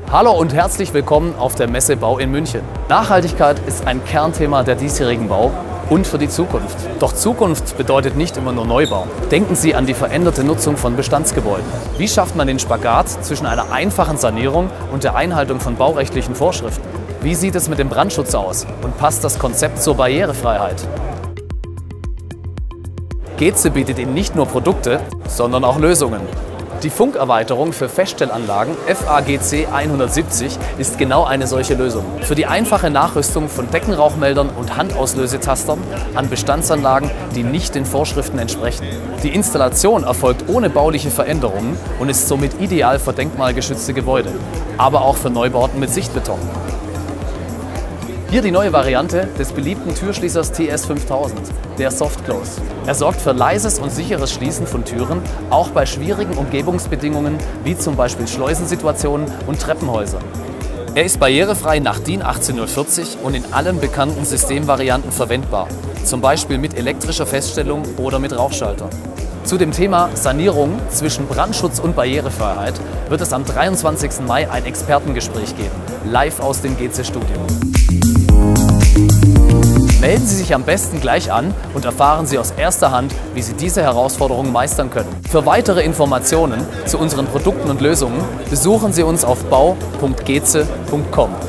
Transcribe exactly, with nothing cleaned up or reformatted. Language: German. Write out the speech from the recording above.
Hallo und herzlich willkommen auf der Messe Bau in München. Nachhaltigkeit ist ein Kernthema der diesjährigen Bau und für die Zukunft. Doch Zukunft bedeutet nicht immer nur Neubau. Denken Sie an die veränderte Nutzung von Bestandsgebäuden. Wie schafft man den Spagat zwischen einer einfachen Sanierung und der Einhaltung von baurechtlichen Vorschriften? Wie sieht es mit dem Brandschutz aus und passt das Konzept zur Barrierefreiheit? Geze bietet Ihnen nicht nur Produkte, sondern auch Lösungen. Die Funkerweiterung für Feststellanlagen F A G C hundertsiebzig ist genau eine solche Lösung. Für die einfache Nachrüstung von Deckenrauchmeldern und Handauslösetastern an Bestandsanlagen, die nicht den Vorschriften entsprechen. Die Installation erfolgt ohne bauliche Veränderungen und ist somit ideal für denkmalgeschützte Gebäude, aber auch für Neubauten mit Sichtbeton. Hier die neue Variante des beliebten Türschließers T S fünftausend, der Soft Close. Er sorgt für leises und sicheres Schließen von Türen, auch bei schwierigen Umgebungsbedingungen wie zum Beispiel Schleusensituationen und Treppenhäusern. Er ist barrierefrei nach DIN achtzehnhundertvierzig und in allen bekannten Systemvarianten verwendbar, zum Beispiel mit elektrischer Feststellung oder mit Rauchschalter. Zu dem Thema Sanierung zwischen Brandschutz und Barrierefreiheit wird es am dreiundzwanzigsten Mai ein Expertengespräch geben, live aus dem Geze-Studio. Melden Sie sich am besten gleich an und erfahren Sie aus erster Hand, wie Sie diese Herausforderungen meistern können. Für weitere Informationen zu unseren Produkten und Lösungen besuchen Sie uns auf bau punkt geze punkt com.